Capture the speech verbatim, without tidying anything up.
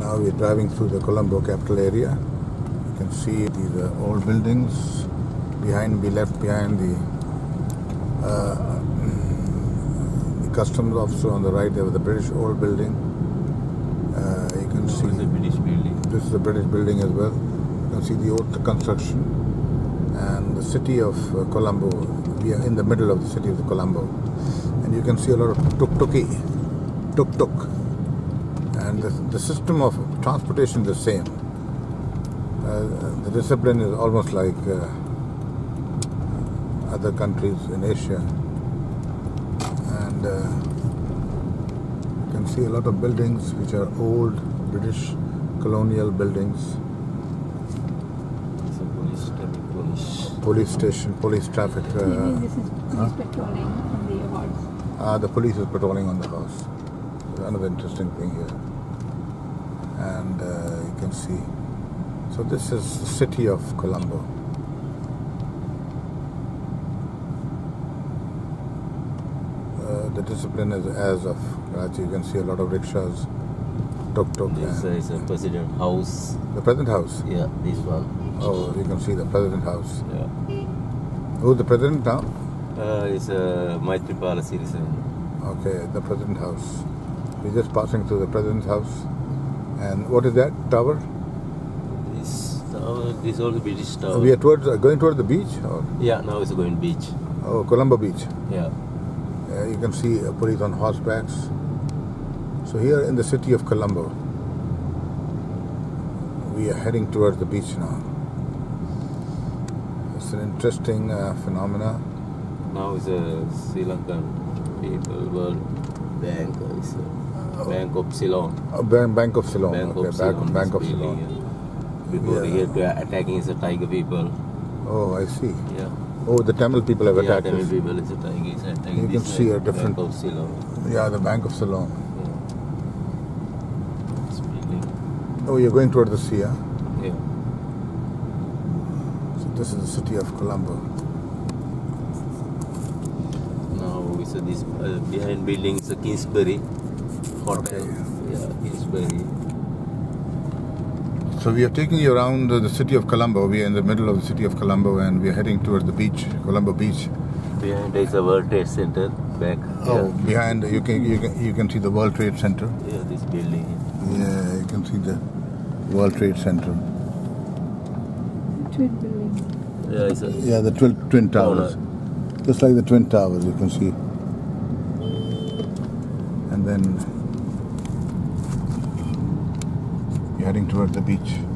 Now we're driving through the Colombo capital area. You can see these uh, old buildings. Behind, we left behind the, uh, the customs officer on the right. There was the British old building. Uh, you can see the British building. This is the British building as well. You can see the old construction and the city of uh, Colombo. We are in the middle of the city of the Colombo, and you can see a lot of tuk-tuki, tuk-tuk. And the, the system of transportation is the same. Uh, the discipline is almost like uh, other countries in Asia. And uh, you can see a lot of buildings which are old British colonial buildings. It's a police, police. Police station, police traffic. Uh, Maybe this is police huh? patrolling on the horse. Ah, the police is patrolling on the horse. Another interesting thing here. And uh, you can see, so this is the city of Colombo. Uh, the discipline is as of Karachi. You can see a lot of rickshaws, tuk-tuk. This uh, is a president house. The president house? Yeah, this one. Oh, you can see the president house. Yeah. Who's the president now? Uh, it's a Maithripala citizen. Okay, the president house. We're just passing through the president's house. And what is that tower? This tower, this is all the British tower. We are towards uh, going towards the beach? Or? Yeah, now it's going beach. Oh, Colombo Beach. Yeah. Uh, you can see uh, police on horsebacks. So here in the city of Colombo, we are heading towards the beach now. It's an interesting uh, phenomena. Now it's a Sri Lankan people World Bank. It's a Bank of Ceylon. Uh, Bank, Bank of Ceylon. Bank okay, of Ceylon. Bank of Ceylon. Before Yeah. they get attacking is the Tiger people. Oh, I see. Yeah. Oh, the Tamil people have Yeah, attacked Tamil us. people is attacking. Is attacking. You can this see side, a different- Bank of Ceylon. Yeah, the Bank of Ceylon. Yeah. It's building. Oh, you're going toward the sea, huh? Yeah. So this is the city of Colombo. Now it's a, this uh, behind building is a Kingsbury Hotel. Okay. Yeah, Kingsbury. So we are taking you around uh, the city of Colombo. We are in the middle of the city of Colombo and we are heading towards the beach, Colombo Beach. Behind there is a World Trade Center. Back. Oh, behind you can you can you can see the World Trade Center. Yeah, this building. Yeah, you can see the World Trade Center. Twin building. Yeah, it's a Yeah, the twin twin towers, just like the twin towers. You can see, and then you're heading towards the beach.